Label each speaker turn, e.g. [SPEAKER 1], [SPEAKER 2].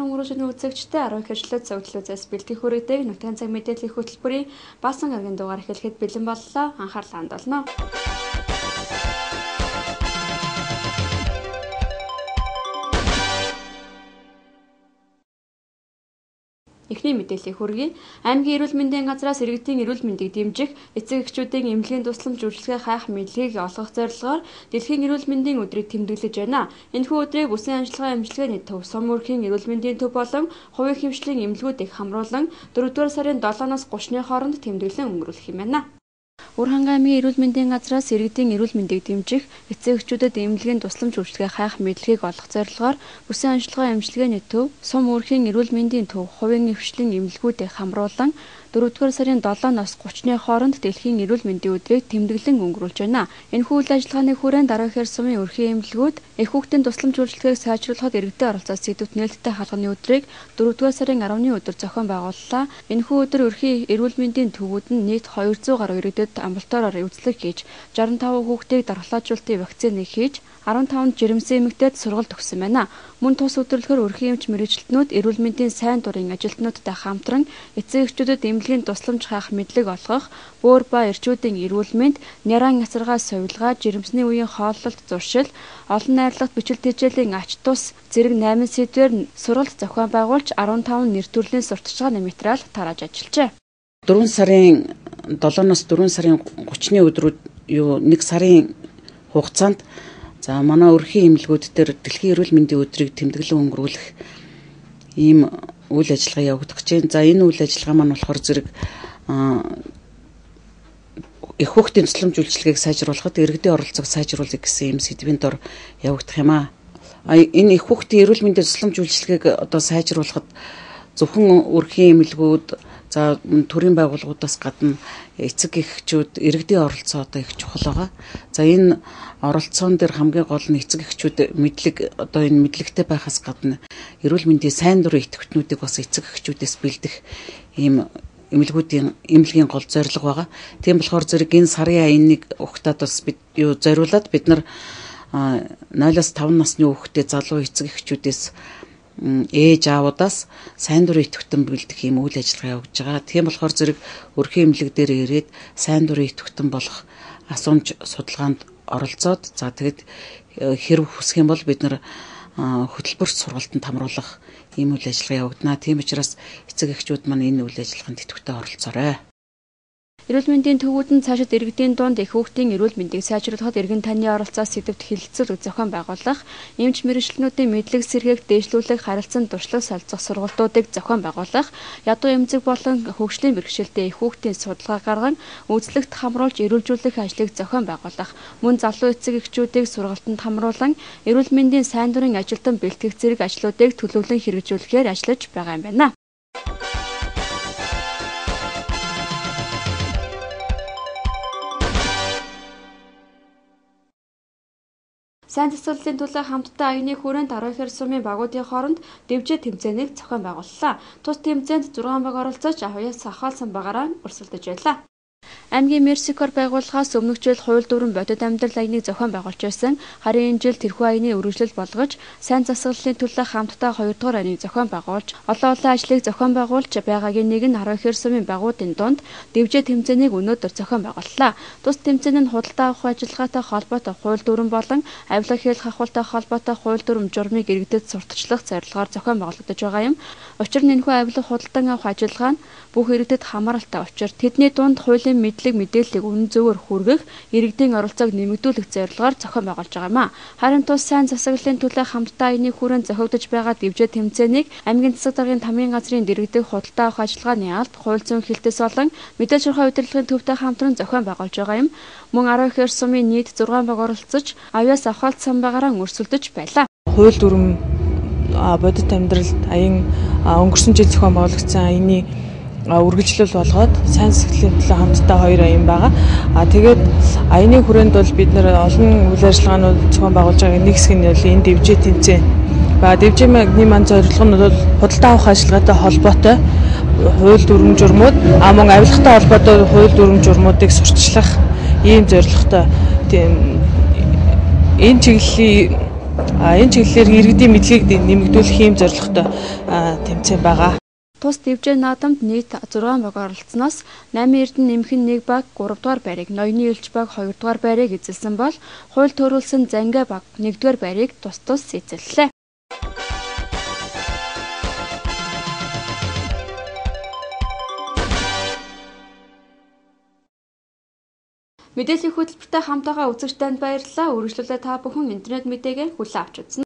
[SPEAKER 1] Өнгөрөөний үзэгчтэй 10 их ажлын зөвлөлөөс бэлтгэх хүрээдэг нутгийн цаг мэдээллийн хөтөлбөрийн баасан гарагийн дугаар эхлэхэд бэлэн боллоо. Анхаарлаа хандуулна. Эхний мэдээллийн хүргэе. Аймгийн эрүүл мэндийн газраас иргэдийн эрүүл мэндийг дэмжих, эцэг эхчүүдийн эмнэлгийн тусламж үйлчилгээ хаах мэдлэгийг олгох зорилгоор Дэлхийн эрүүл мэндийн өдрийг тэмдэглэж байна. Энэхүү өдрийг бүсийн ажиллагаа эмчилгээний төв, сум өрхийн эрүүл мэндийн төв болон хувийн хэмжлэлийн эмнэлгүүдийг хамруулан 4-р сарын 7-наас 30-ны хооронд тэмдэглэн өнгөрүүлэх юм байна. Урханга аймгийн эрүүл мэндийн газраас иргэдийн эрүүл мэндийг дэмжих, эцэг эхчүүдэд эмнэлгийн тусламж үйлчилгээ хаах мэдлэгийг олгох зорилгоор бүсийн ажиллагаа эмчилгээний төв, сум өрхийн эрүүл мэндийн төв, хувийн хэмжлэлийн эмнэлгүүдийг хамруулан 4-р сарын 7-наас 30-ны хооронд Дэлхийн эрүүл мэндийн өдрийг тэмдэглэн өнгөрүүлж байна. Энэхүү үйл ажиллагааны хүрээнд дараагаар сумын өрхийн эмнэлгүүд их хүүхдийн тусламж үйлчилгээг сайжруулахад иргэдэд оролцох сэдвт нээлттэй халганы өдрийг 4-р сарын 10-ны өдөр зохион байгууллаа. Энэхүү өдөр өрхийн эрүүл мэндийн төвүүд нь нийт 200 гаруй иргэдэд амбулатороор үзлэг хийж, 65 хүүхдийг дархлаажуулалтын вакциныг хийж, 15 жирэмсэн эмэгтэйд сургалт өгсөн байна. Мөн тус өдөрлөхөр өрхийн эмч мэргэжилтнүүд эрүүл мэндийн сайн дурын ажилтнуудтай хамтран эцэг эхчүүдэд эмнэлгийн тусламж хаах мэдлэг олгох, бөөр ба эрчүүдийн эрүүл мэнд, няран ясаргаа сувилгаа, жирэмсний үеийн хооллолт зуршил, олон найрлагт бичил тэжээлийн ач тус зэрэг 8 сэдвээр сургалт зохион байгуулж 15 нэр төрлийн сурталчилгааны материал тарааж ажиллажээ.
[SPEAKER 2] 4 сарын 7-оос 4 сарын 30-ны өдрүүд 1 сарын хугацаанд за манай өрхийн эмнэлгүүд дээр Дэлхийн эрүүл мэндийн өдрийг тэмдэглэн өнгөрүүлэх ийм үйл ажиллагаа явагдаж байна. За энэ үйл ажиллагаа маань болохоор зэрэг их хүүхдийн тусламж үйлчилгээг сайжруулахад иргэдийн оролцоог сайжруулах гэсэн ийм сэдвийн дор явагдах юм аа. Энэ их хүүхдийн эрүүл мэндийн тусламж үйлчилгээг одоо сайжруулахад зөвхөн өрхийн эмнэлгүүд за төрийн байгууллагуудаас гадна эцэг эхчүүд иргэдийн оролцоо одоо их чухал байгаа. За энэ оролцоон дээр хамгийн гол нь эцэг эхчүүд мэдлэг одоо энэ мэдлэгтэй байхаас гадна эрүүл мэндийн сайн дурын идэвхтнүүдийг бас эцэг эхчүүдээс бэлдэх ийм эмнэлгийн гол зорилго байгаа. Тийм болохоор зэрэг энэ сарын 1-ийг угтаад бас бид зориулаад бид нар 0-5 насны хүүхдэд залуу эцэг эхчүүдээс ээж аавуудаас сайн дурын идэвхтэн бэлдэх ийм үйл ажиллагаа явуулж байгаа. Тийм болохоор зэрэг өрхийн эмнэлэг дээр ирээд сайн дурын идэвхтэн болох асуумж судалгаанд оролцоод за тэгэд хэрэг хүсэх юм бол бид нар хөтөлбөрт сургалтанд хамруулах ийм үйл ажиллагаа явагдана. Тийм учраас эцэг эхчүүд маань энэ үйл ажиллагаанд идэвхтэй оролцоорой.
[SPEAKER 1] Эрүүл мэндийн төвүүд нь цаашид иргэдийн дунд их хүүхдийн эрүүл мэндийг сайжруулахад иргэн таны оролцоо сэдвт хилцэл зохион байгуулах, эмч мэргэжилтнүүдийн мэдлэг сэргээг дээшлүүлэх, харилцан туршлага солилцох сургалтуудыг зохион байгуулах, ядуу эмзэг болон хөгжлийн бэрхшээлтэй их хүүхдийн судалгаа гарган үйлчлэгт хамруулж эрүүлжүүлэх ажлыг зохион байгуулах, мөн залуу эцэг эхчүүдийг сургалтанд хамруулан эрүүл мэндийн сайн дурын ажилтан бэлтгэх зэрэг ажлуудыг төлөвлөн хэрэгжүүлэхээр ажиллаж байгаа юм байна. Сайн засаглалын төлөө хамтдаа аяны хүрээнд 10 их сумын багуудын хооронд дэвжээ тэмцээнийг зохион байгууллаа. Тус тэмцээнд 6 баг оролцож авьяас ахаалсан багаараа өрсөлдөж байлаа. Аймгийн Мерсикор байгууллагаас өмнөх жил хууль дүрэн бодит амьдрал аяныг зохион байгуулж байсан. Харин энэ жил тэрхүү аяны үргэлжлэл болгож сайн засаглалын төлөө хамтдаа 2-р аяныг зохион байгуулж олон ажлыг зохион байгуулж байгаагийн нэг нь 10 их сумын багуудын дунд дэвжээ тэмцээнийг өнөөдөр зохион байгууллаа. Тус тэмцээн нь худалдаа авах ажиллагаатай холбоотой хууль дүрэн болон авилга хийх ахуйтай холбоотой хууль дүрм журмыг иргэдэд сурталчлах зорилгоор зохион байгуулагдаж байгаа юм. Учир нь энэхүү авилга худалдан авах ажиллагаа нь бүх иргэдэд хамааралтай учир тэдний дунд хуулийн мэдлэг мэдээллийг үнэн зөвөөр хүргэх, иргэдийн оролцоог нэмэгдүүлэх зорилгоор зохион байгуулж байгаа юм а. Харин тус сайн засаглалын төлөө хамтдаа аяны хүрээнд зохиогдож байгаа дэвжээ тэмцээнийг аймгийн засаг даргын тамгын газрын дэргэдэх худалдаа авах ажиллагааны алб, хууль зүйн хэлтээс болон мэдээж хорхой удирдлагын төвтэй хамтран зохион байгуулж байгаа юм. Мөн 10 их сумын нийт 6 баг оролцож авьяас ахаалсан байгаараа өрсөлдөж байлаа.
[SPEAKER 3] Хууль дүрм бодит амьдрал аян өнгөрсөн жил зохион байгуулагдсан аяны үргэлжлэл болгоод сайн засаглалын төлөө хамтдаа 2 аян байгаа. Тэгээд аяны хүрээнд бол бид нэр олон үйл ажиллагаанууд зохион байгуулж байгаа. Нэг хэсэг нь бол энэ дэвжээ тэмцээн. Дэвжээний маань зорилго нь бол худалдаа авах ажиллагаатай холбоотой хууль дүрм журмууд мөн авилгатай холбоотой хууль дүрм журмуудыг сурталчлах ийм зорилготой. Энэ чиглэлийн Энэ чиглэлээр иргэдийн мэдлэгийг нэмэгдүүлэх юм зорилготой тэмцээн байгаа.
[SPEAKER 1] Тус дэвжээ наадамд нийт 6 баг оролцсноос 8 Эрдэнэ нэмхэн 1 баг 3 дугаар байрыг, Ноёны Элч баг 2 дугаар байрыг эзэлсэн бол хууль төрүүлсэн Зангаа баг 1 дугаар байрыг тус эзэллээ. Мэдээллийн хөтөлбөртэй хамтаага үзэгч танд баярлалаа. Үргэлжлүүлээ та бүхэн интернет мэдээгээ хүлээн авч үзсэн.